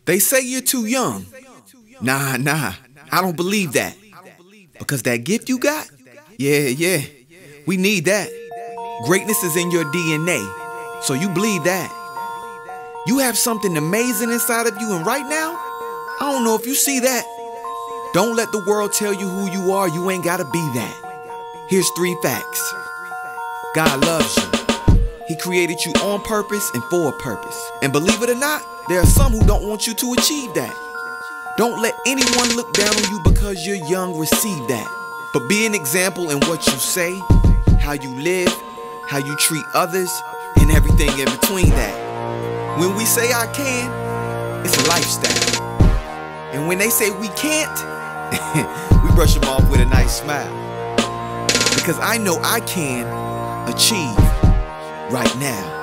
They say you're too young. Nah, I don't believe that. Because that gift you got, yeah, we need that. Greatness is in your DNA, so you believe that. You have something amazing inside of you, and right now, I don't know if you see that. Don't let the world tell you who you are. You ain't gotta be that. Here's 3 facts. God loves you. He created you on purpose and for a purpose. And believe it or not, there are some who don't want you to achieve that. Don't let anyone look down on you because you're young. Receive that. But be an example in what you say, how you live, how you treat others, and everything in between that. When we say I can, it's a lifestyle. And when they say we can't, we brush them off with a nice smile. Because I know I can achieve right now.